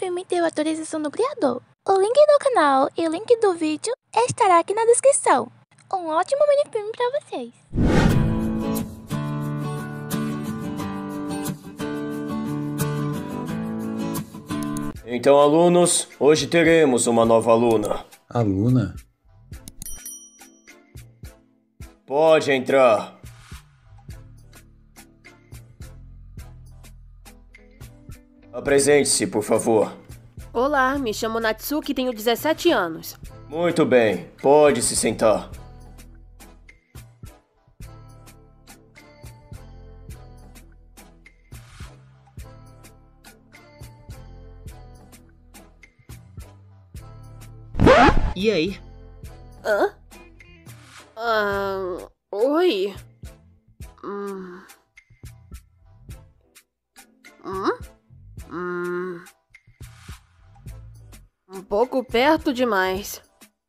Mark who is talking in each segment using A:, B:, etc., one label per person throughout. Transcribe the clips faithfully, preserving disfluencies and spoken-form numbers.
A: filme teve autorização do criador. O link do canal e o link do vídeo estará aqui na descrição. Um ótimo minifilme pra vocês!
B: Então, alunos, hoje teremos uma nova aluna.
C: Aluna?
B: Pode entrar. Apresente-se, por favor.
D: Olá, me chamo Natsuki e tenho dezessete anos.
B: Muito bem, pode se sentar.
E: E aí?
D: Hã? Ah, oi? Hum. Hum? Hum. Um pouco perto demais.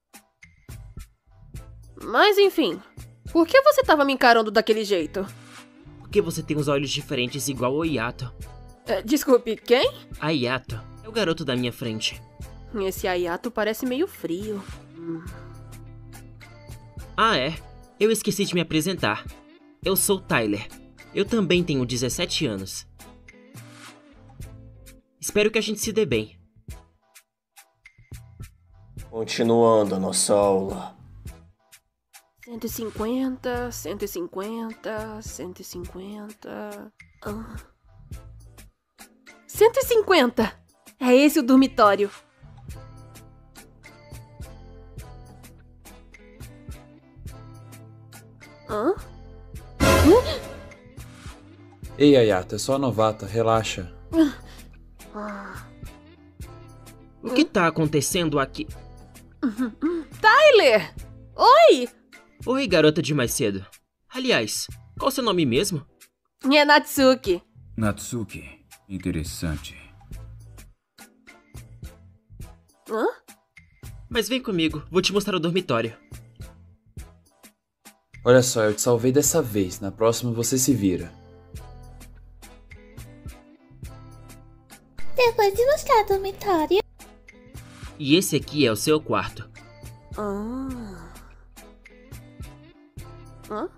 D: Mas enfim, por que você tava me encarando daquele jeito?
E: Porque você tem os olhos diferentes igual o Yato.
D: É, desculpe, quem?
E: A Yato é o garoto da minha frente.
D: Esse Ayato parece meio frio. Hum.
E: Ah, é? Eu esqueci de me apresentar. Eu sou Tyler. Eu também tenho dezessete anos. Espero que a gente se dê bem.
B: Continuando a nossa aula.
D: cento e cinquenta, cento e cinquenta, cento e cinquenta... Ah. cento e cinquenta! É esse o dormitório. Hã?
C: Ei, Ayato, é só a novata, relaxa.
E: O que tá acontecendo aqui?
D: Tyler! Oi!
E: Oi, garota de mais cedo. Aliás, qual seu nome mesmo?
D: É Natsuki.
F: Natsuki, interessante.
D: Hã?
E: Mas vem comigo, vou te mostrar o dormitório.
C: Olha só, eu te salvei dessa vez, na próxima você se vira.
A: Depois de mostrar o dormitório,
E: E esse aqui é o seu quarto.
D: Ah. Hã?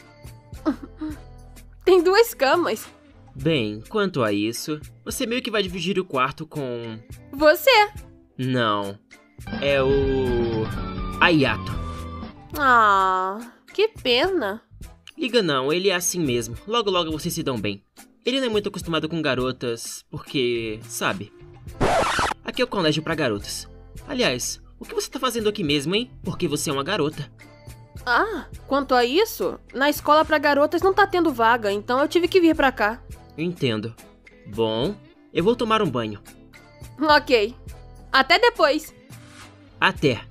D: Tem duas camas.
E: Bem, quanto a isso, você meio que vai dividir o quarto com...
D: Você?
E: Não. É o... Ayato.
D: Ah, que pena.
E: Liga não, ele é assim mesmo. Logo logo vocês se dão bem. Ele não é muito acostumado com garotas, porque... sabe? Aqui é o colégio pra garotas. Aliás, o que você tá fazendo aqui mesmo, hein? Porque você é uma garota.
D: Ah, quanto a isso, na escola pra garotas não tá tendo vaga, então eu tive que vir pra cá.
E: Entendo. Bom, eu vou tomar um banho.
D: Ok. Até depois.
E: Até.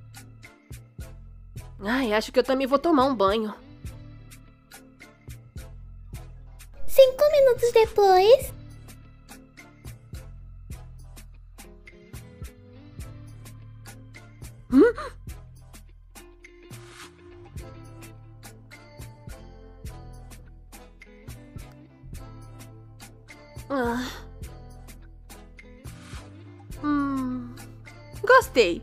D: Ai, acho que eu também vou tomar um banho.
A: cinco minutos depois...
D: Hum? Ah. Hum. Gostei.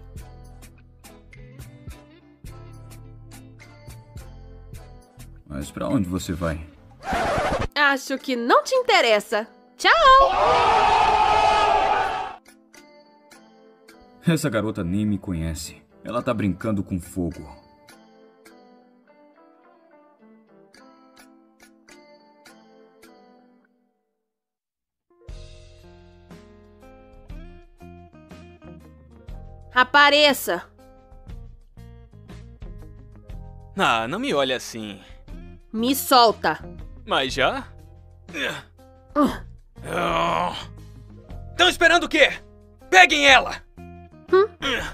F: Mas pra onde você vai?
D: Acho que não te interessa. Tchau!
F: Essa garota nem me conhece. Ela tá brincando com fogo.
D: Apareça!
G: Ah, não me olha assim.
D: Me solta!
G: Mas já? Estão esperando o quê? Peguem ela!
D: Hum?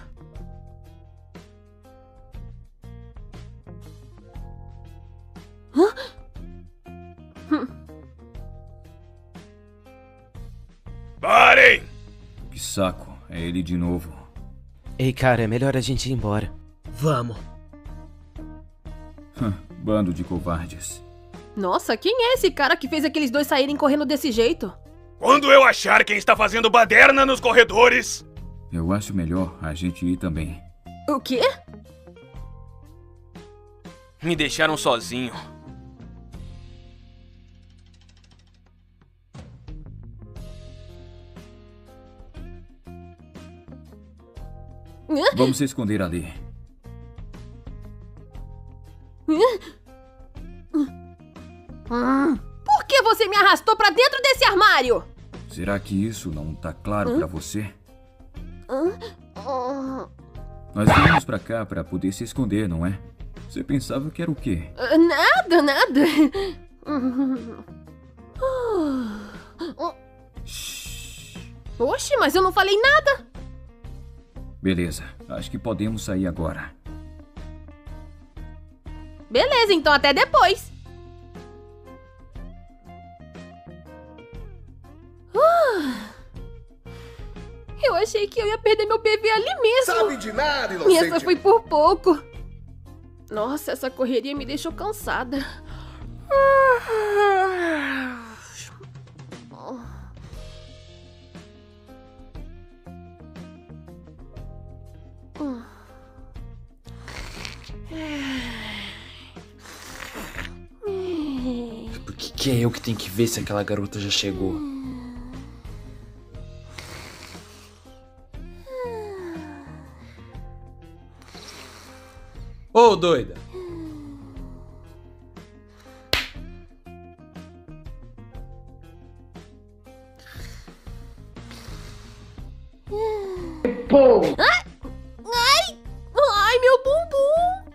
D: Hã? Hum.
G: Parem!
F: Que saco, é ele de novo.
H: Ei, cara, é melhor a gente ir embora.
E: Vamos.
F: Bando de covardes.
D: Nossa, quem é esse cara que fez aqueles dois saírem correndo desse jeito?
G: Quando eu achar quem está fazendo baderna nos corredores...
F: Eu acho melhor a gente ir também.
D: O quê?
G: Me deixaram sozinho.
F: Vamos se esconder ali.
D: Por que você me arrastou pra dentro desse armário?
F: Será que isso não tá claro pra você? Nós viemos pra cá pra poder se esconder, não é? Você pensava que era o quê?
D: Nada, nada. Oxe, mas eu não falei nada.
F: Beleza, acho que podemos sair agora.
D: Beleza, então até depois. Eu achei que eu ia perder meu bebê ali mesmo.
I: Sabe de nada, inocente.
D: E essa foi por pouco. Nossa, essa correria me deixou cansada.
C: Por que, que é eu que tenho que ver se aquela garota já chegou? Ô, doida!
D: Pô! Ai! Ai! Ai, meu bumbum!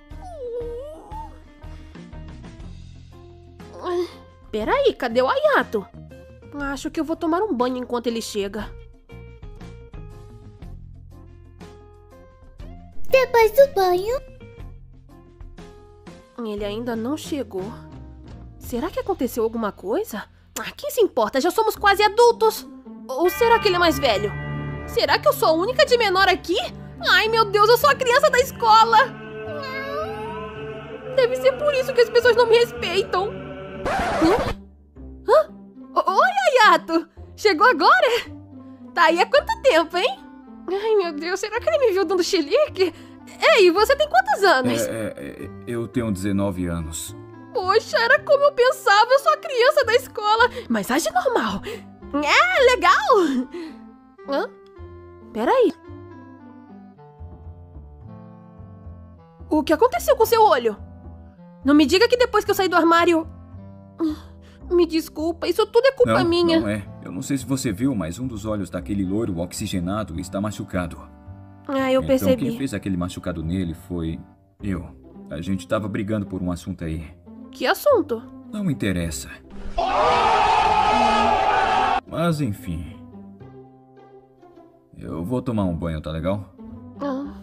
D: Peraí, cadê o Ayato? Acho que eu vou tomar um banho enquanto ele chega.
A: Depois do banho...
D: Ele ainda não chegou. Será que aconteceu alguma coisa? Ah, quem se importa? Já somos quase adultos. Ou será que ele é mais velho? Será que eu sou a única de menor aqui? Ai, meu Deus, eu sou a criança da escola. Deve ser por isso que as pessoas não me respeitam. Hã? Hã? Oi, Ayato! Chegou agora? Tá aí há quanto tempo, hein? Ai, meu Deus, será que ele me viu dando chilique? Ei, você tem quantos anos?
F: É, é, eu tenho dezenove anos.
D: Poxa, era como eu pensava, eu sou a criança da escola. Mas age normal. É, legal. Hã? Peraí. O que aconteceu com seu olho? Não me diga que depois que eu saí do armário... Me desculpa, isso tudo é culpa
F: não,
D: minha.
F: Não é. Eu não sei se você viu, mas um dos olhos daquele loiro oxigenado está machucado.
D: Ah, eu
F: então,
D: percebi.
F: Quem fez aquele machucado nele foi eu. A gente tava brigando por um assunto aí.
D: Que assunto?
F: Não interessa. Mas enfim. Eu vou tomar um banho, tá legal?
D: Ah.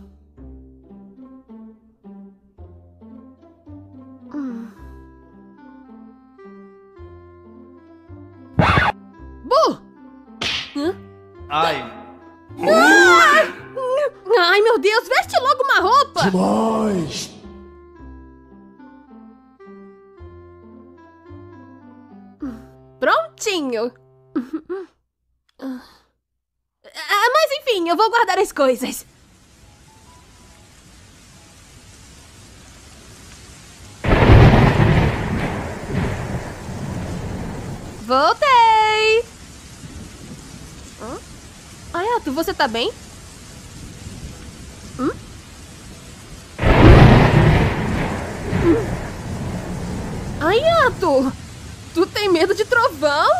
D: Hum. Bu! Hã?
G: Ai.
D: Ah! Ai, meu Deus, veste logo uma roupa!
I: Demais!
D: Prontinho! Ah, mas enfim, eu vou guardar as coisas. Voltei! Hã? Ayato, você tá bem? Hum? Hum. Ayato! Tu tem medo de trovão?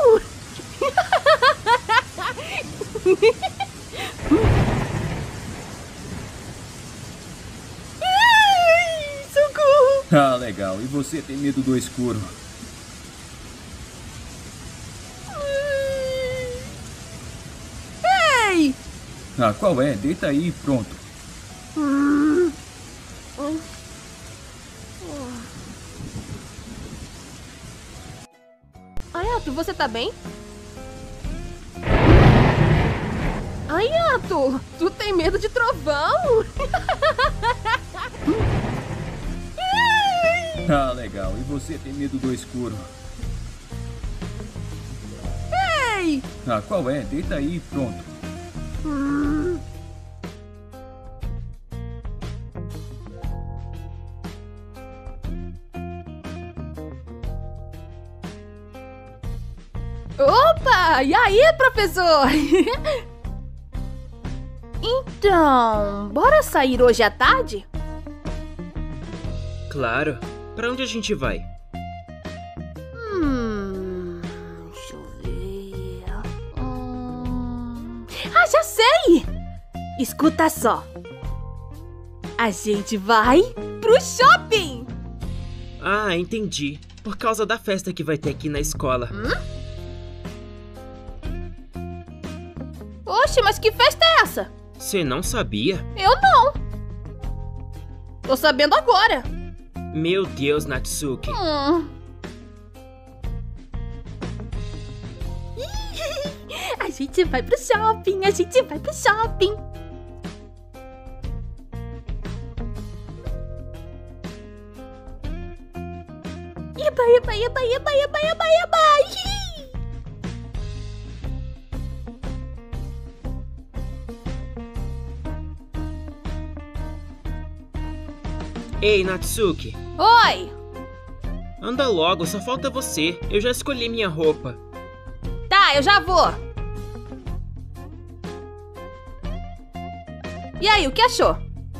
D: Ai, socorro!
F: Ah, legal. E você tem medo do escuro?
D: Ei!
F: Ah, qual é? Deita aí e pronto.
D: Hum. Ayato, você tá bem? Ayato, tu tem medo de trovão?
F: Ah, legal. E você tem medo do escuro?
D: Ei! Ai!
F: Ah, qual é? Deita aí e pronto.
D: Hum. Opa! E aí, professor? Então, bora sair hoje à tarde?
E: Claro. Pra onde a gente vai?
D: Hum... Deixa eu ver... Hum... Ah, já sei! Escuta só. A gente vai pro shopping!
E: Ah, entendi. Por causa da festa que vai ter aqui na escola.
D: Hum? Oxe, mas que festa é essa?
E: Você não sabia?
D: Eu não. Tô sabendo agora.
E: Meu Deus, Natsuki.
D: Hum. A gente vai pro shopping, a gente vai pro shopping. Eba, eba, eba, eba, eba, eba, eba.
E: Ei, Natsuki.
D: Oi!
E: Anda logo, só falta você. Eu já escolhi minha roupa.
D: Tá, eu já vou. E aí, o que achou?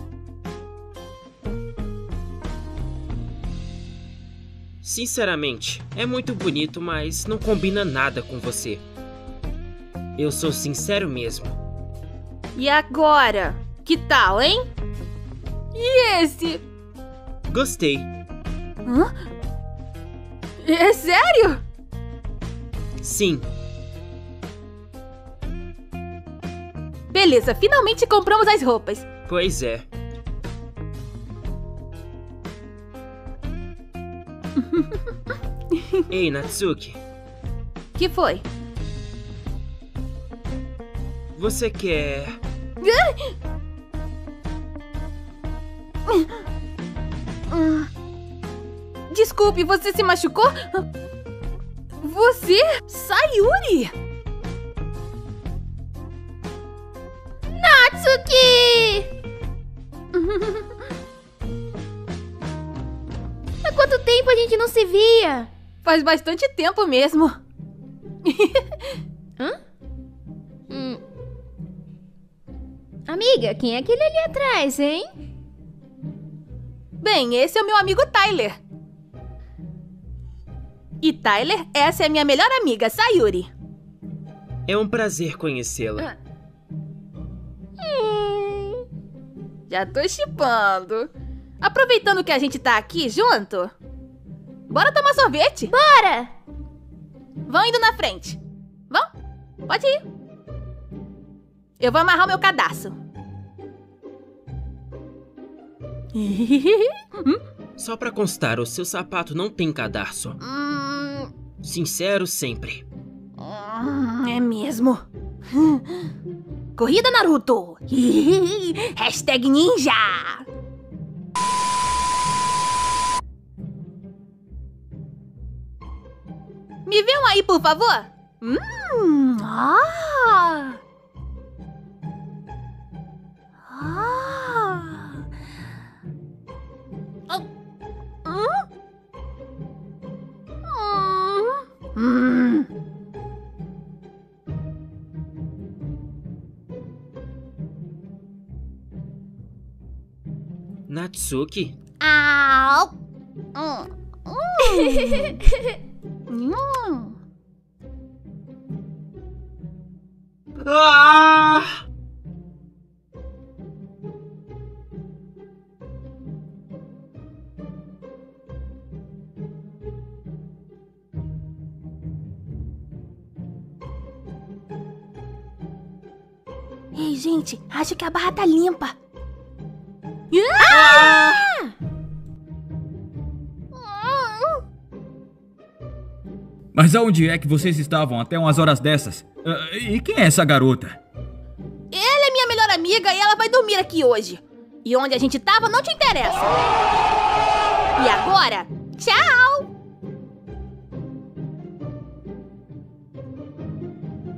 E: Sinceramente, é muito bonito, mas não combina nada com você. Eu sou sincero mesmo.
D: E agora? Que tal, hein? E esse?
E: Gostei.
D: Hã? É sério?
E: Sim.
D: Beleza, finalmente compramos as roupas.
E: Pois é. Ei, Natsuki.
D: Que foi?
E: Você quer...
D: Desculpe, você se machucou? Você? Sayuri!
A: Natsuki! Há quanto tempo a gente não se via?
D: Faz bastante tempo mesmo.
A: Hã? Hum. Amiga, quem é aquele ali atrás, hein?
D: Bem, esse é o meu amigo Tyler. E Tyler, essa é a minha melhor amiga, Sayuri.
E: É um prazer conhecê-la.
D: Hum, já tô chipando. Aproveitando que a gente tá aqui junto, bora tomar sorvete?
A: Bora!
D: Vão indo na frente. Vão? Pode ir. Eu vou amarrar o meu cadarço.
E: Só pra constar, o seu sapato não tem cadarço.
D: Hum,
E: Sincero sempre.
D: hum, é mesmo. Corrida Naruto. Hashtag ninja. Me vê um aí, por favor. Hum, ah. Ah. Hum? Hum.
E: Natsuki?
D: Au. Hum. Hum.
E: Ah!
D: Ei, gente, acho que a barra tá limpa.
E: Ah!
F: Mas aonde é que vocês estavam até umas horas dessas? Ah, e quem é essa garota?
D: Ela é minha melhor amiga e ela vai dormir aqui hoje. E onde a gente tava não te interessa. E agora, tchau!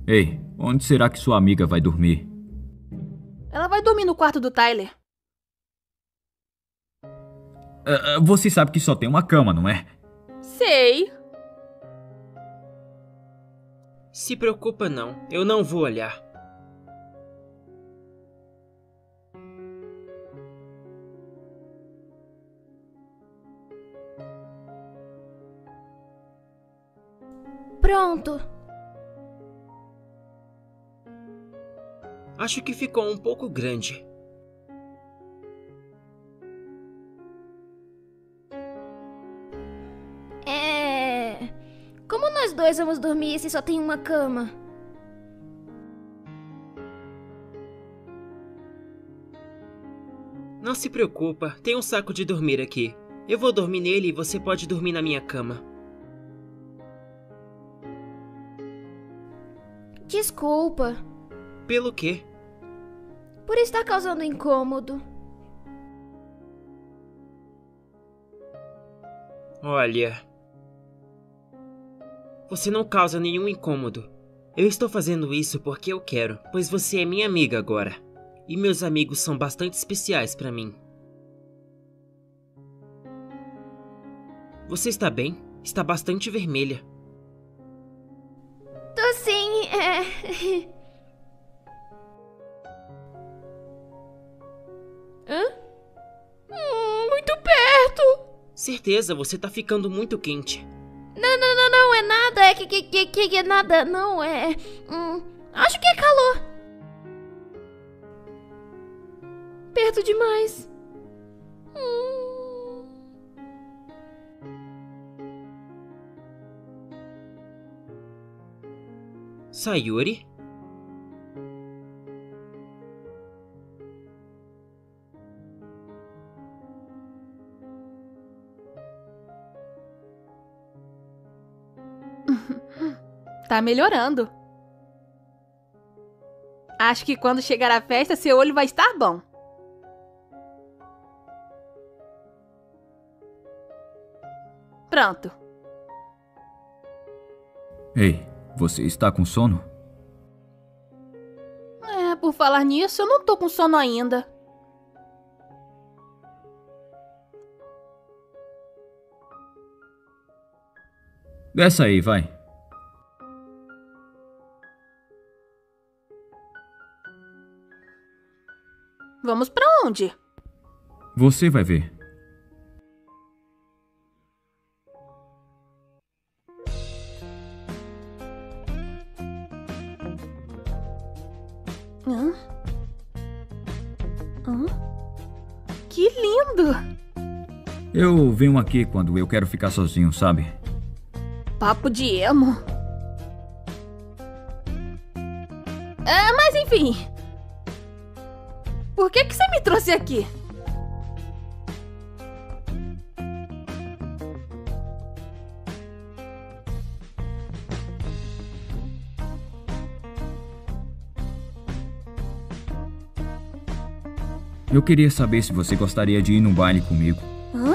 F: Ei, onde será que sua amiga vai dormir?
D: Ela vai dormir no quarto do Tyler.
F: Uh, você sabe que só tem uma cama, não é?
D: Sei.
E: Se preocupa não, eu não vou olhar.
A: Pronto.
E: Acho que ficou um pouco grande.
A: É... Como nós dois vamos dormir se só tem uma cama?
E: Não se preocupa, tem um saco de dormir aqui. Eu vou dormir nele e você pode dormir na minha cama.
A: Desculpa.
E: Pelo quê?
A: Por estar causando incômodo.
E: Olha... Você não causa nenhum incômodo. Eu estou fazendo isso porque eu quero, pois você é minha amiga agora. E meus amigos são bastante especiais pra mim. Você está bem? Está bastante vermelha.
A: Tô sim, é... Hã? Hum, muito perto!
E: Certeza, você tá ficando muito quente.
A: Não, não, não, não, é nada, é que, que, que, que é nada, não, é... Hum, acho que é calor. Perto demais. Hum...
E: Sayuri?
D: Tá melhorando. Acho que quando chegar a festa, seu olho vai estar bom. Pronto.
F: Ei, você está com sono?
D: É, por falar nisso, eu não tô com sono ainda.
F: Desce aí, vai.
D: Vamos pra onde?
F: Você vai ver.
D: Hã? Hã? Que lindo!
F: Eu venho aqui quando eu quero ficar sozinho, sabe?
D: Papo de emo. Ah, mas enfim. Por que que você me trouxe aqui?
F: Eu queria saber se você gostaria de ir num baile comigo.
D: Hã?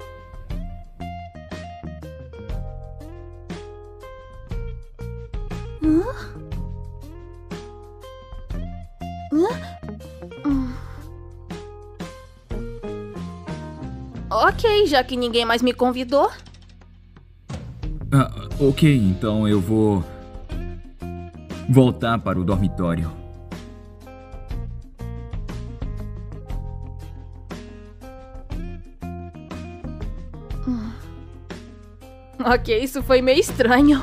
D: Hã? Hã? Hum. Ok, já que ninguém mais me convidou.
F: Ah, ok, então eu vou voltar para o dormitório.
D: Ok, isso foi meio estranho.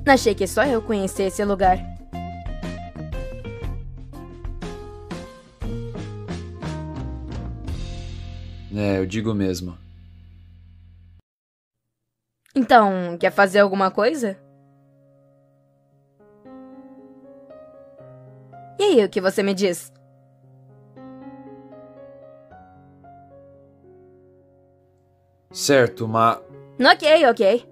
D: Achei que só eu conhecia esse lugar.
C: É, eu digo mesmo.
D: Então, quer fazer alguma coisa? E aí, o que você me diz?
C: Certo, mas...
D: Ok, ok.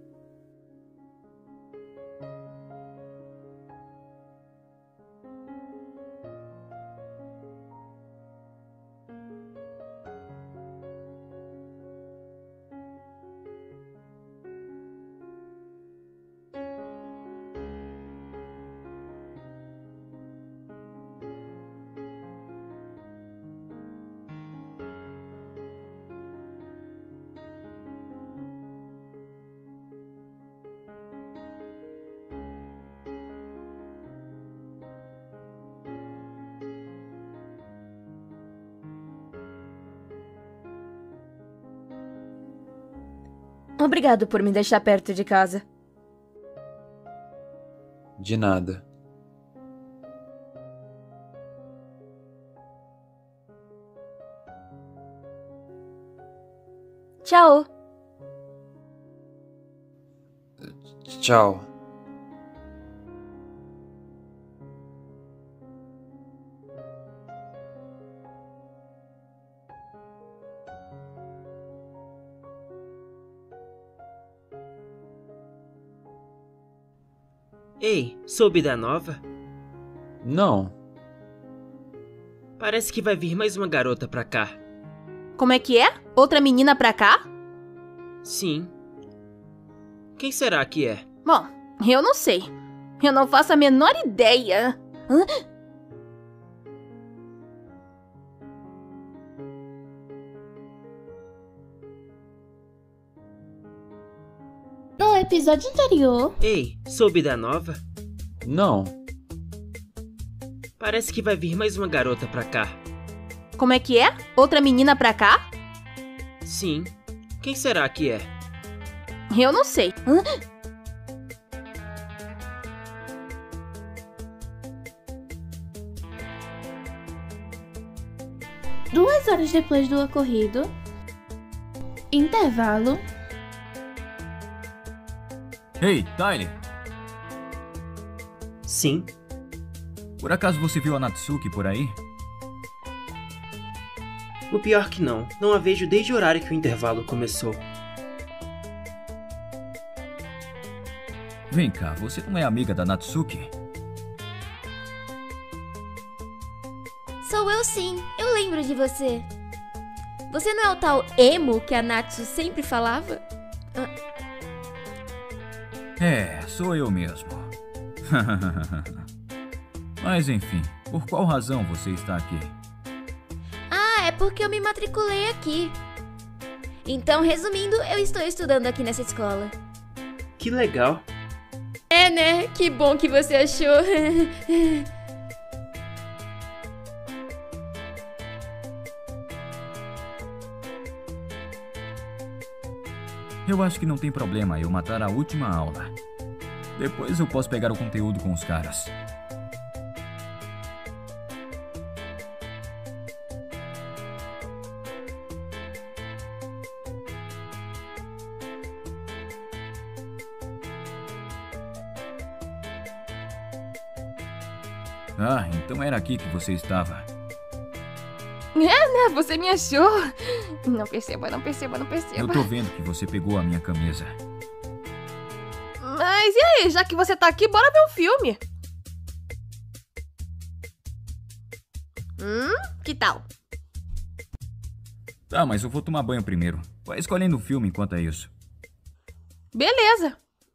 D: Obrigado por me deixar perto de casa.
C: De nada.
D: Tchau.
C: Tchau.
E: Ei, soube da nova?
C: Não.
E: Parece que vai vir mais uma garota pra cá.
D: Como é que é? Outra menina pra cá?
E: Sim. Quem será que é?
D: Bom, eu não sei. Eu não faço a menor ideia. Hã?
A: No episódio anterior...
E: Ei, soube da nova?
C: Não.
E: Parece que vai vir mais uma garota pra cá.
D: Como é que é? Outra menina pra cá?
E: Sim. Quem será que é?
D: Eu não sei. Hã?
A: Duas horas depois do ocorrido... Intervalo...
F: Ei, Tyler!
E: Sim.
F: Por acaso você viu a Natsuki por aí?
E: O pior que não. Não a vejo desde o horário que o intervalo começou.
F: Vem cá, você não é amiga da Natsuki?
J: Sou eu sim, eu lembro de você. Você não é o tal emo que a Natsu sempre falava? Ah.
F: É, sou eu mesmo. Mas enfim, por qual razão você está aqui?
J: Ah, é porque eu me matriculei aqui. Então, resumindo, eu estou estudando aqui nessa escola.
E: Que legal.
J: É, né? Que bom que você achou.
F: Eu acho que não tem problema eu matar a última aula. Depois eu posso pegar o conteúdo com os caras. Ah, então era aqui que você estava.
D: É, né? Você me achou. Não perceba, não perceba, não perceba.
F: Eu tô vendo que você pegou a minha camisa.
D: Mas e aí, já que você tá aqui, bora ver um filme. Hum, que tal?
F: Tá, mas eu vou tomar banho primeiro. Vai escolhendo o filme enquanto é isso.
D: Beleza.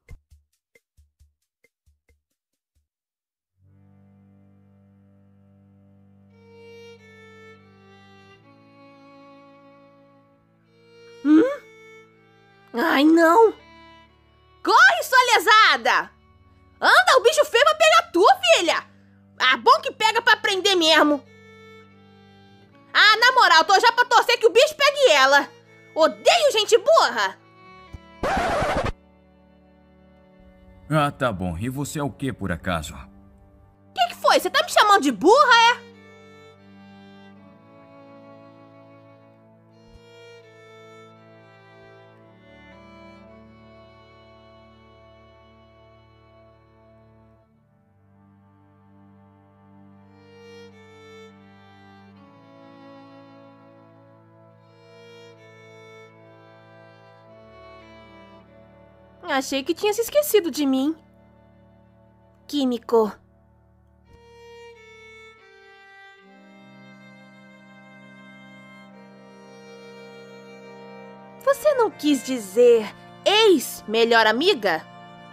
D: Hum? Ai, não! Corre, sua lesada! Anda, o bicho feio vai pegar tu, filha! Ah, bom que pega pra prender mesmo! Ah, na moral, tô já pra torcer que o bicho pegue ela! Odeio gente burra!
F: Ah, tá bom. E você é o que, por acaso?
D: Que que foi? Você tá me chamando de burra, é? Achei que tinha se esquecido de mim. Kimiko. Você não quis dizer ex-melhor amiga?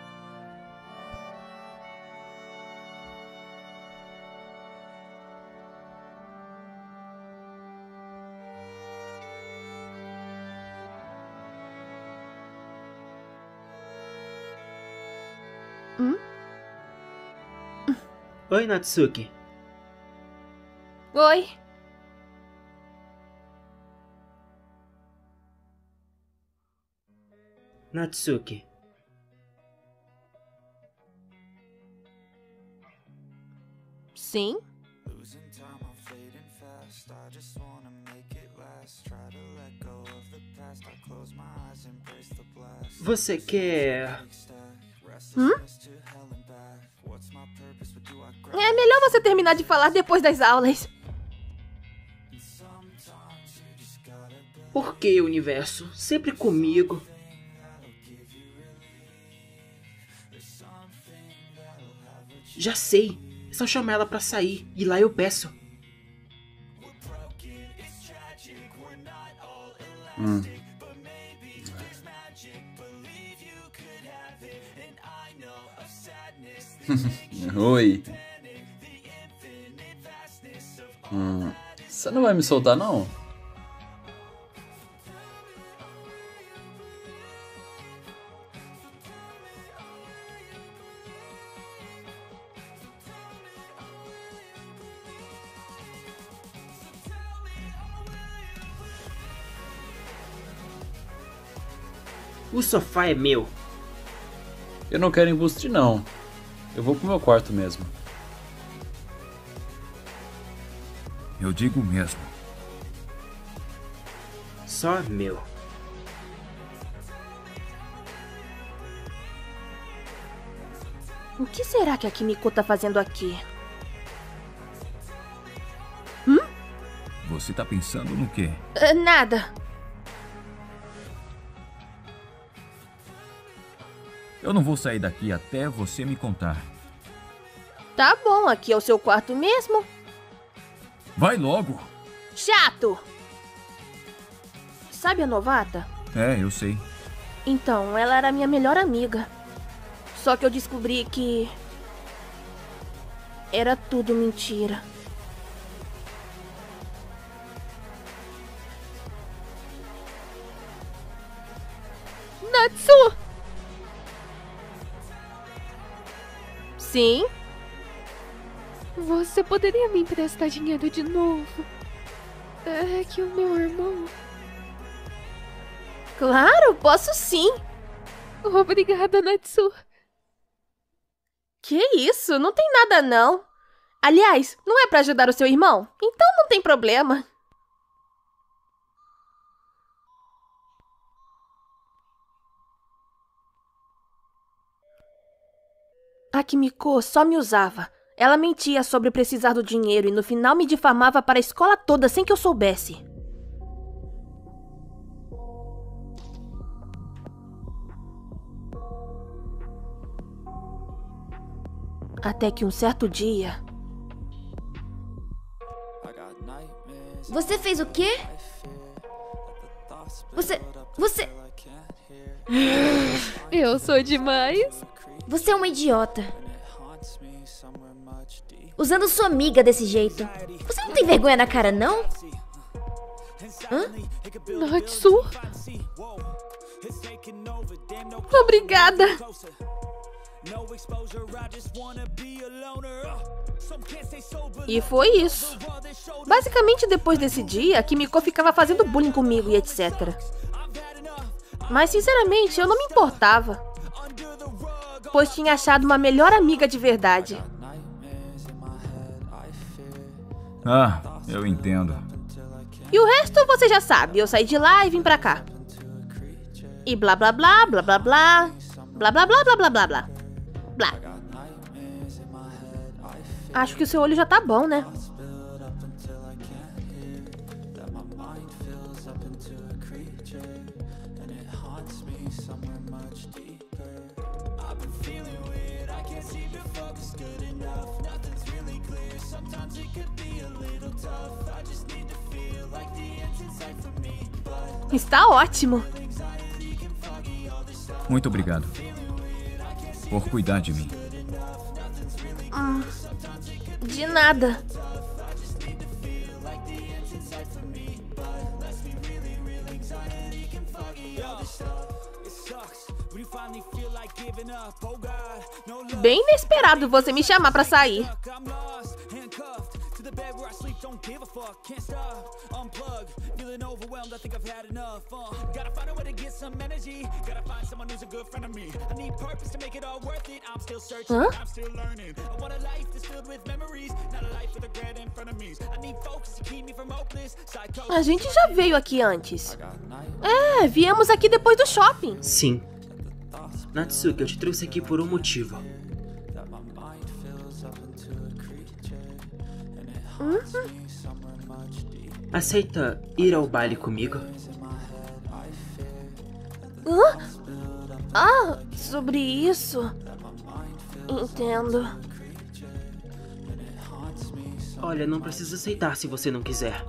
D: Hum?
E: Oi, Natsuki.
D: Oi.
E: Natsuki.
D: Sim?
E: Você quer...
D: Hum? É melhor você terminar de falar depois das aulas.
E: Por que, universo? Sempre comigo. Já sei. É só chamar ela pra sair. E lá eu peço.
C: Hum. Oi. Hum. Você não vai me soltar, não?
E: O sofá é meu.
C: Eu não quero embuste, não. Eu vou pro meu quarto mesmo.
F: Eu digo mesmo.
E: Só meu.
D: O que será que a Kimiko tá fazendo aqui? Hum?
F: Você tá pensando no quê?
D: Uh, nada.
F: Eu não vou sair daqui até você me contar.
D: Tá bom, aqui é o seu quarto mesmo.
F: Vai logo!
D: Chato! Sabe a novata?
F: É, eu sei.
D: Então, ela era minha melhor amiga. Só que eu descobri que... era tudo mentira. Natsu! Sim?
K: Você poderia me emprestar dinheiro de novo? É que o meu irmão...
D: Claro, posso sim.
K: Obrigada, Natsu.
D: Que isso? Não tem nada, não. Aliás, não é pra ajudar o seu irmão? Então não tem problema. A Kimiko só me usava. Ela mentia sobre precisar do dinheiro e no final me difamava para a escola toda sem que eu soubesse. Até que um certo dia...
J: Você fez o quê? Você... Você...
K: Eu sou demais.
J: Você é uma idiota. Usando sua amiga desse jeito. Você não tem vergonha na cara, não? Hã?
K: Natsu?
D: Obrigada. E foi isso. Basicamente, depois desse dia, a Kimiko ficava fazendo bullying comigo e etcétera. Mas, sinceramente, eu não me importava. pois tinha achado uma melhor amiga de verdade.
F: Ah, eu entendo.
D: E o resto você já sabe, eu saí de lá e vim pra cá. E blá blá blá, blá blá blá, blá blá blá blá blá blá blá. Blá. Acho que o seu olho já tá bom, né? Está ótimo.
F: Muito obrigado por cuidar de mim.
D: Hum, de nada. Bem inesperado você me chamar pra sair. Hã? A gente já veio aqui antes. É, viemos aqui depois do shopping.
E: Sim. Natsuki, eu te trouxe aqui por um motivo.
D: Uhum.
E: Aceita ir ao baile comigo?
D: Hã? Ah, sobre isso. Entendo.
E: Olha, não precisa aceitar se você não quiser.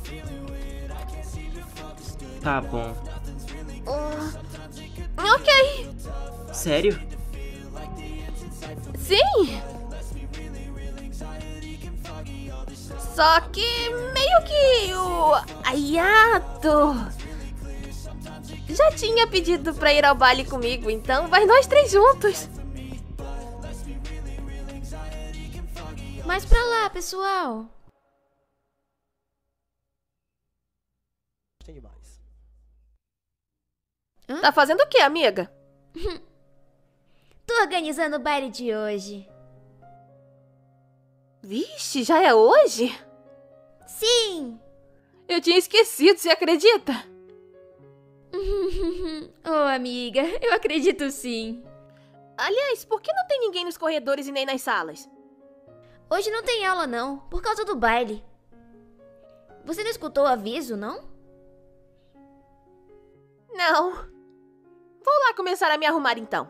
E: Tá bom.
D: Uh, ok.
E: Sério?
D: Sim. Só que meio que o Ayato já tinha pedido pra ir ao baile comigo, então vai nós três juntos.
J: Mas pra lá, pessoal.
D: Hã? Tá fazendo o quê, amiga?
J: Tô organizando o baile de hoje.
D: Vixe, já é hoje?
J: Sim!
D: Eu tinha esquecido, você acredita?
J: Oh, amiga, eu acredito sim.
D: Aliás, por que não tem ninguém nos corredores e nem nas salas?
J: Hoje não tem aula não, por causa do baile. Você não escutou o aviso, não?
D: Não. Vou lá começar a me arrumar então.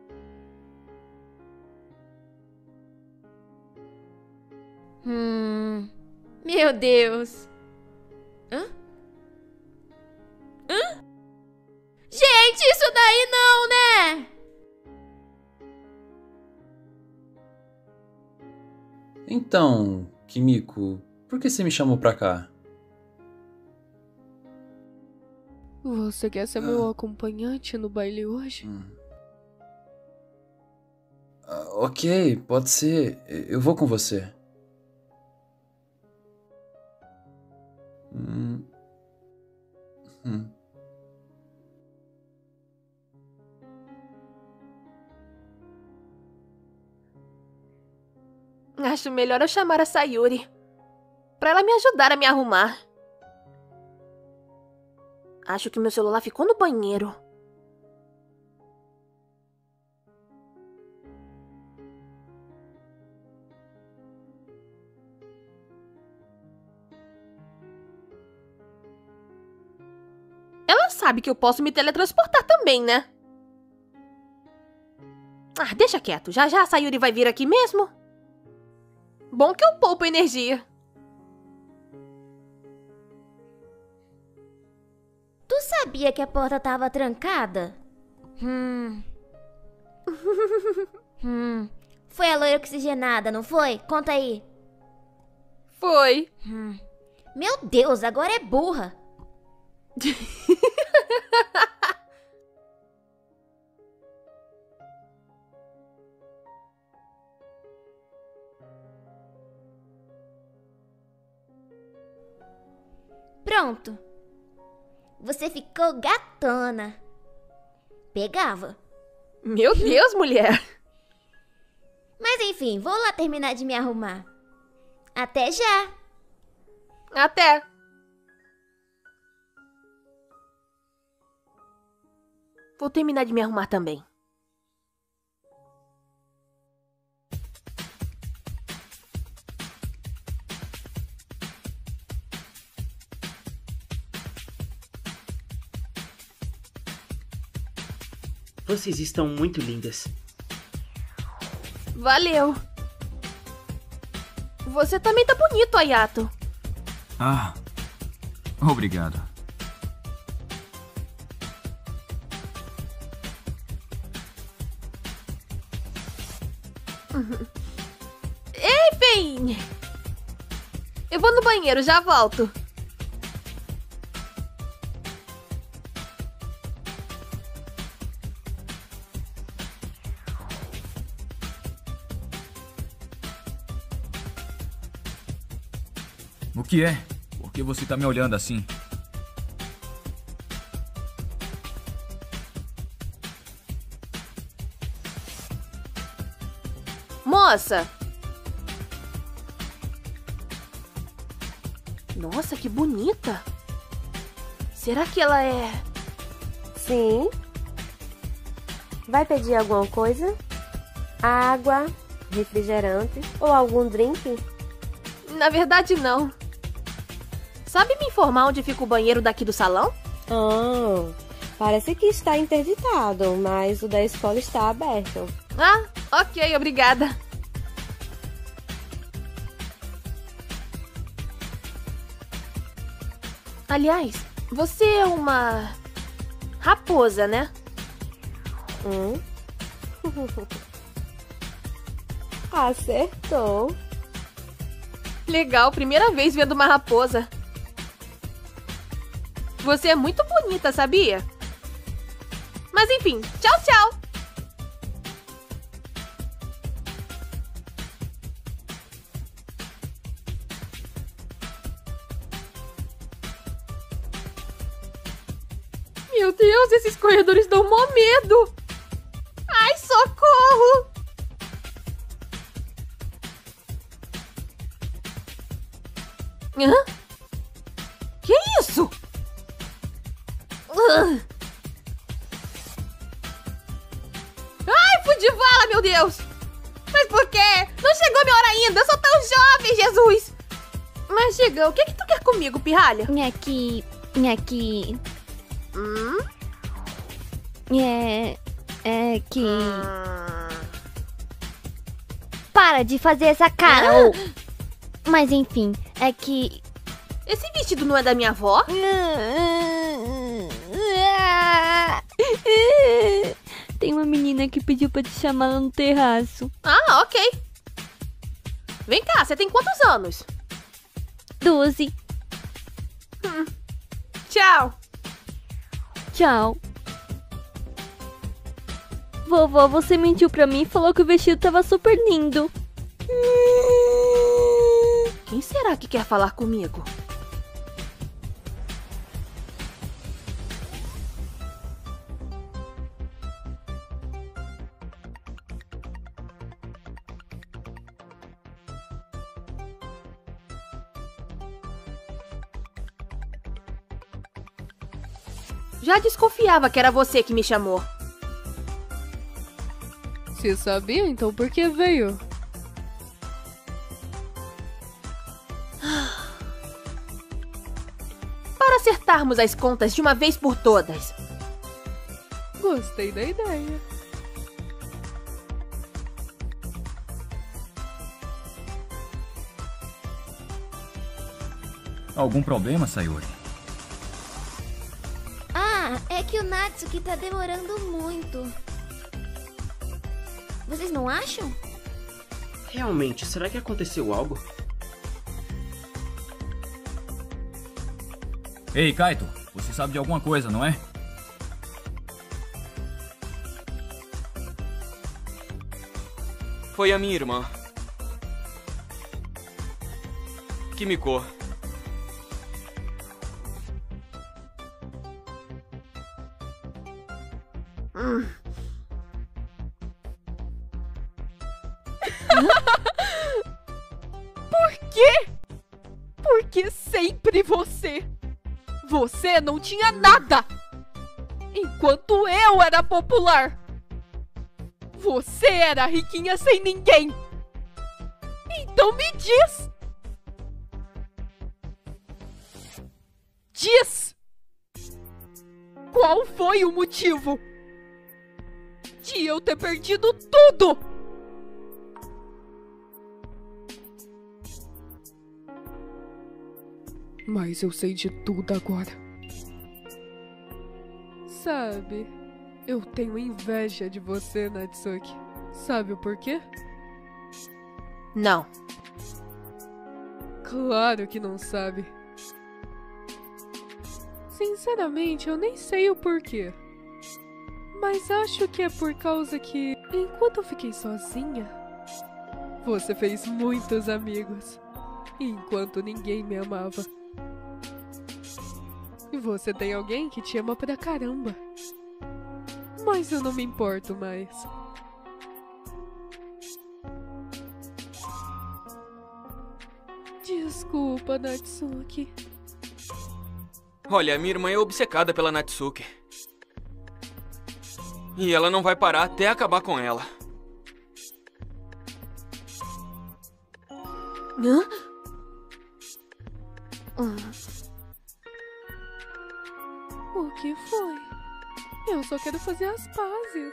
J: Hum... Meu Deus. Hã? Hã? Gente, isso daí não, né?
C: Então, Kimiko, por que você me chamou pra cá?
K: Você quer ser
C: Ah.
K: meu acompanhante no baile hoje?
C: Hum. Ah, ok, pode ser. Eu vou com você. Hum. Hum.
D: Acho melhor eu chamar a Sayuri pra ela me ajudar a me arrumar. Acho que meu celular ficou no banheiro. Ela sabe que eu posso me teletransportar também, né? Ah, deixa quieto. Já já a Sayuri vai vir aqui mesmo. Bom que eu poupo energia.
J: Tu sabia que a porta tava trancada? Hum... hum... Foi a loira oxigenada, não foi? Conta aí.
D: Foi.
J: Hum... Meu Deus, agora é burra. Pronto. Você ficou gatona. Pegava.
D: Meu Deus, mulher.
J: enfim, vou lá terminar de me arrumar. Até já!
D: Até! Vou terminar de me arrumar também.
E: Vocês estão muito lindas.
D: Valeu. Você também tá bonito, Ayato.
F: Ah, obrigado.
D: Ei, Pen! Eu vou no banheiro, já volto.
F: O que é? Por que você tá me olhando assim?
D: Moça! Nossa, que bonita! Será que ela é...
L: Sim. Vai pedir alguma coisa? Água, refrigerante ou algum drink?
D: Na verdade, não. Sabe me informar onde fica o banheiro daqui do salão?
L: Ah, parece que está interditado, mas o da escola está aberto.
D: Ah, ok, obrigada. Aliás, você é uma raposa, né?
L: Hum? Acertou.
D: Legal, primeira vez vendo uma raposa. Você é muito bonita, sabia? Mas enfim, tchau, tchau! Meu Deus, esses corredores dão mó medo! Ai, socorro! Hã? Que isso? Uh. Ai, fui de vala, meu Deus! Mas por quê? Não chegou minha hora ainda, eu sou tão jovem, Jesus! Mas chegou, o que é que tu quer comigo, pirralha?
K: Aqui, aqui...
D: Hum?
K: É... é que...
D: Hum.
K: Para de fazer essa cara,
D: Ah.
K: ou... Mas enfim, é que...
D: Esse vestido não é da minha avó?
K: Tem uma menina que pediu pra te chamar lá no terraço.
D: Ah, ok. Vem cá, você tem quantos anos?
K: Doze.
D: Hum. Tchau.
K: Tchau. Vovó, você mentiu pra mim e falou que o vestido tava super lindo.
D: Quem será que quer falar comigo? Já desconfiava que era você que me chamou.
M: Você sabia, então por que veio?
D: Para acertarmos as contas de uma vez por todas.
M: Gostei da ideia.
F: Algum problema, Sayori?
J: Ah, é que o Natsuki tá demorando muito. Vocês não acham?
E: Realmente, será que aconteceu algo?
F: Ei, Kaito, você sabe de alguma coisa, não é?
G: Foi a minha irmã. Kimiko.
D: Hum.
K: quê? Porque sempre você. Você não tinha nada. Enquanto eu era popular. Você era riquinha sem ninguém. Então me diz. Diz. Qual foi o motivo de eu ter perdido tudo? Mas eu sei de tudo agora. Sabe, eu tenho inveja de você, Natsuki. Sabe o porquê?
D: Não.
K: Claro que não sabe. Sinceramente, eu nem sei o porquê. Mas acho que é por causa que, enquanto eu fiquei sozinha, você fez muitos amigos, enquanto ninguém me amava. E você tem alguém que te ama pra caramba. Mas eu não me importo mais. Desculpa, Natsuki.
G: Olha, minha irmã é obcecada pela Natsuki. E ela não vai parar até acabar com ela.
D: Hã? Hum.
K: O que foi? Eu só quero fazer as pazes.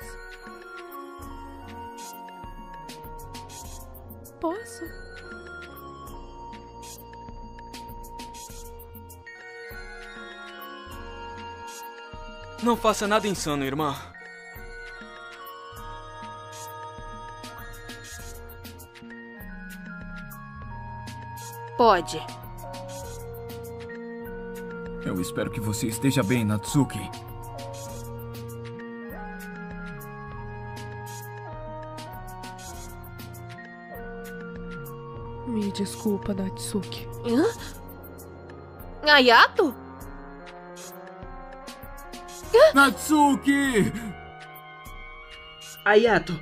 K: Posso?
G: Não faça nada insano, irmã.
D: Pode.
F: Eu espero que você esteja bem, Natsuki.
K: Me desculpa, Natsuki.
D: Hã? Ayato?
F: Natsuki!
E: Ayato!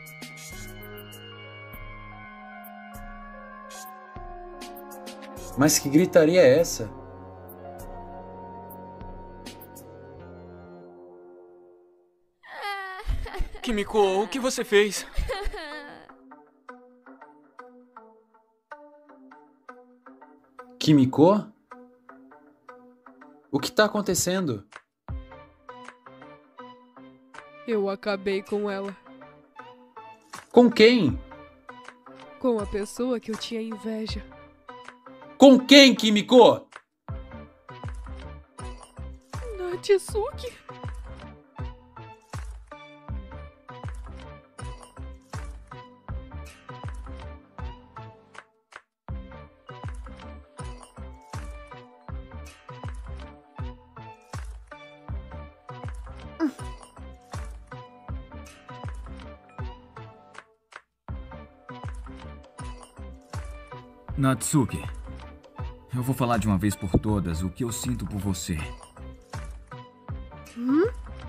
C: Mas que gritaria é essa?
G: Kimiko, o que você fez?
C: Kimiko? O que tá acontecendo?
K: Eu acabei com ela.
C: Com quem?
K: Com a pessoa que eu tinha inveja.
C: Com quem, Kimiko?
K: Natsuki?
F: Natsuki, eu vou falar de uma vez por todas o que eu sinto por você.
D: Hum?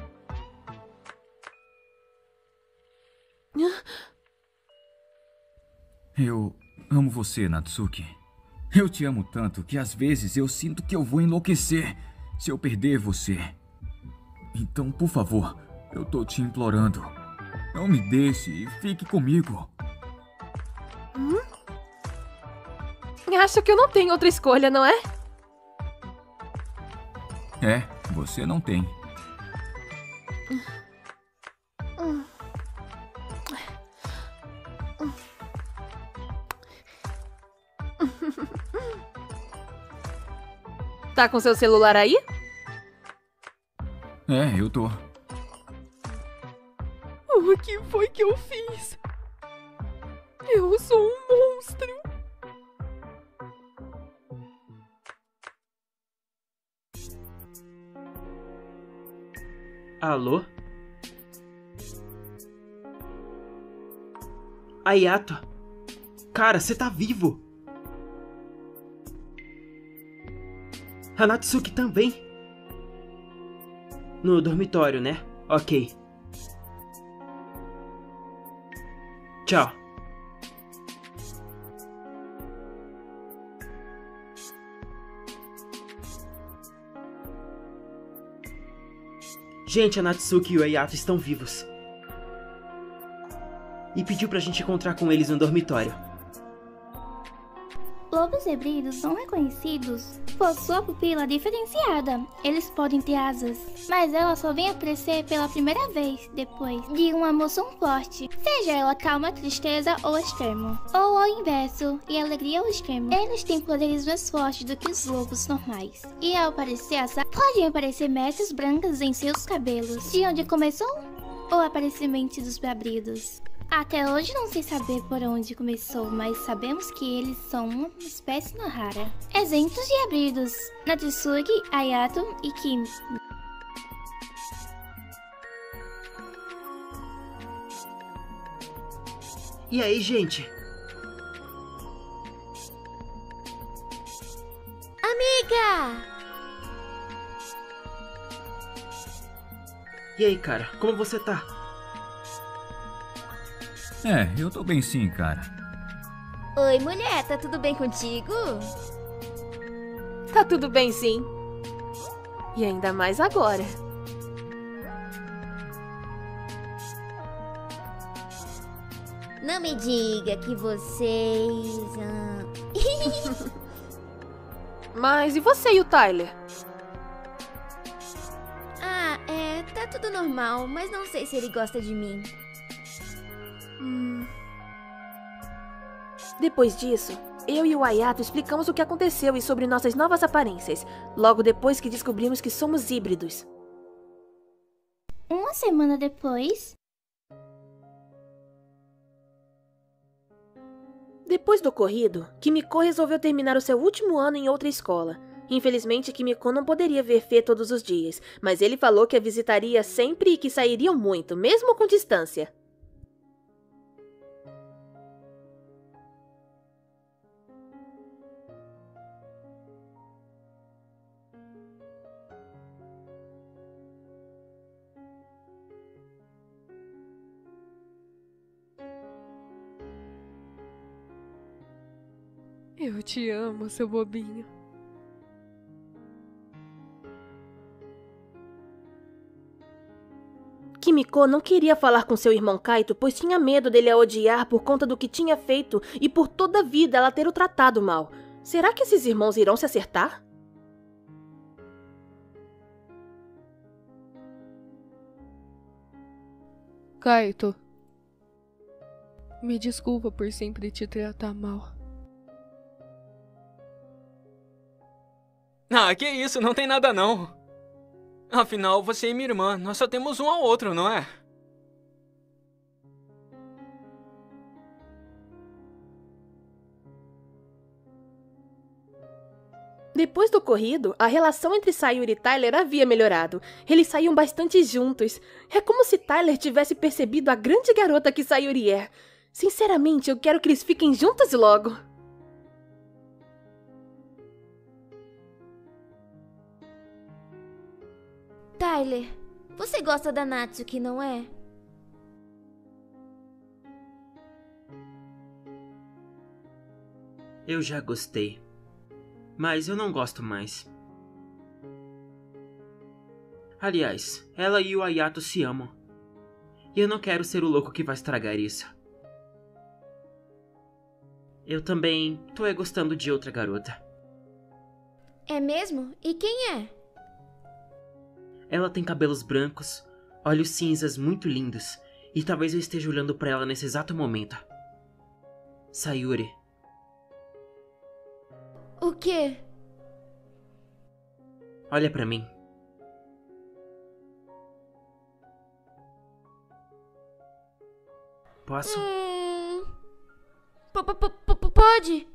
F: Eu amo você, Natsuki. Eu te amo tanto que às vezes eu sinto que eu vou enlouquecer se eu perder você. Então, por favor, eu tô te implorando. Não me deixe e fique comigo.
D: Hum? Acho que eu não tenho outra escolha, não é?
F: É, você não tem.
D: Tá com seu celular aí?
F: É, eu tô.
K: O que foi que eu fiz? Eu sou um monstro.
E: Alô? Ayato? Cara, você tá vivo? A Natsuki também? No dormitório, né? Ok. Tchau. Gente, a Natsuki e o Ayato estão vivos. E pediu pra gente encontrar com eles no dormitório.
A: Lobos híbridos são reconhecidos por sua pupila diferenciada. Eles podem ter asas, mas elas só vêm aparecer pela primeira vez depois de uma emoção forte, seja ela calma, tristeza ou extremo, ou ao inverso, e alegria ou extremo. Eles têm poderes mais fortes do que os lobos normais, e ao aparecer asas, podem aparecer mechas brancas em seus cabelos. De onde começou? O aparecimento dos híbridos. Até hoje não sei saber por onde começou, mas sabemos que eles são uma espécie não rara. Exemplos de híbridos: Natsuki, Ayato e Kimi.
E: E aí, gente?
J: Amiga!
E: E aí, cara, como você tá?
F: É, eu tô bem sim, cara.
J: Oi, mulher, tá tudo bem contigo?
D: Tá tudo bem sim. E ainda mais agora.
J: Não me diga que vocês... Ah...
D: Mas e você e o Tyler?
J: Ah, é, tá tudo normal, mas não sei se ele gosta de mim.
D: Hum. Depois disso, eu e o Ayato explicamos o que aconteceu e sobre nossas novas aparências, logo depois que descobrimos que somos híbridos.
A: Uma semana depois...
D: Depois do ocorrido, Kimiko resolveu terminar o seu último ano em outra escola. Infelizmente, Kimiko não poderia ver Fê todos os dias, mas ele falou que a visitaria sempre e que sairiam muito, mesmo com distância.
K: Eu te amo, seu bobinho.
D: Kimiko não queria falar com seu irmão Kaito, pois tinha medo dele a odiar por conta do que tinha feito e por toda a vida ela ter o tratado mal. Será que esses irmãos irão se acertar?
K: Kaito, me desculpa por sempre te tratar mal.
G: Ah, que isso, não tem nada não. Afinal, você e minha irmã, nós só temos um ao outro, não é?
D: Depois do ocorrido, a relação entre Sayuri e Tyler havia melhorado. Eles saíam bastante juntos. É como se Tyler tivesse percebido a grande garota que Sayuri é. Sinceramente, eu quero que eles fiquem juntos logo.
J: Tyler, você gosta da Natsuki, não é?
E: Eu já gostei. Mas eu não gosto mais. Aliás, ela e o Ayato se amam. E eu não quero ser o louco que vai estragar isso. Eu também tô é gostando de outra garota.
J: É mesmo? E quem é?
E: Ela tem cabelos brancos, olhos cinzas muito lindos, e talvez eu esteja olhando pra ela nesse exato momento. Sayuri.
J: O quê?
E: Olha pra mim. Posso?
J: Hum... Pode?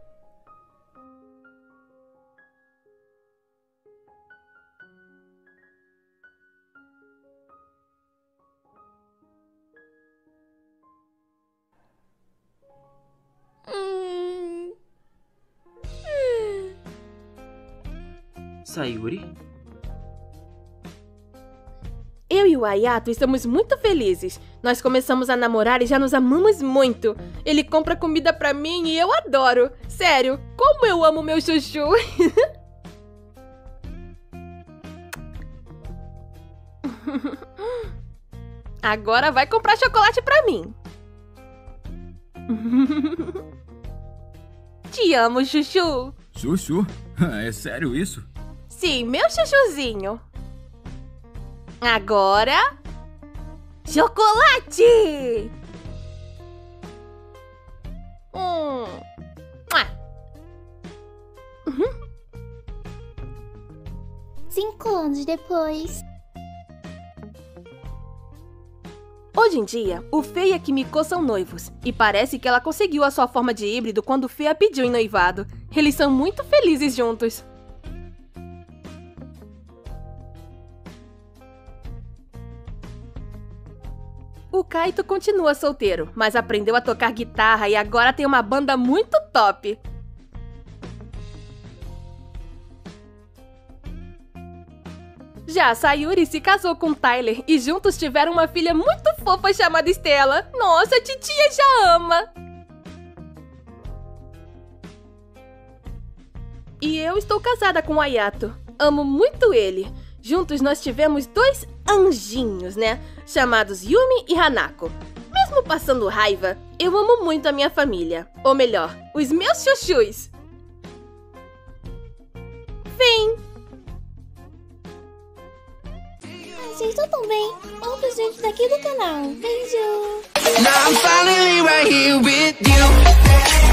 E: Sayuri?
D: Eu e o Ayato estamos muito felizes. Nós começamos a namorar e já nos amamos muito. Ele compra comida pra mim e eu adoro. Sério, como eu amo meu chuchu. Agora vai comprar chocolate pra mim. Te amo, Chuchu.
F: Chuchu? É sério isso?
D: Sim, meu chuchuzinho. Agora... chocolate! Hum. Ah.
A: Uhum. Cinco anos depois.
D: Hoje em dia, o Fê e a Kimiko são noivos, e parece que ela conseguiu a sua forma de híbrido quando o Fê a pediu em noivado. Eles são muito felizes juntos. O Kaito continua solteiro, mas aprendeu a tocar guitarra e agora tem uma banda muito top. Já a Sayuri se casou com Tyler e juntos tiveram uma filha muito fofa chamada Stella. Nossa, a titia já ama! E eu estou casada com o Ayato. Amo muito ele. Juntos nós tivemos dois anjinhos, né? Chamados Yumi e Hanako. Mesmo passando raiva, eu amo muito a minha família. Ou melhor, os meus chuchus. Fim!
A: Vocês estão tão bem? Outros vídeos daqui do canal. Beijo!
N: Now I'm finally right here with you.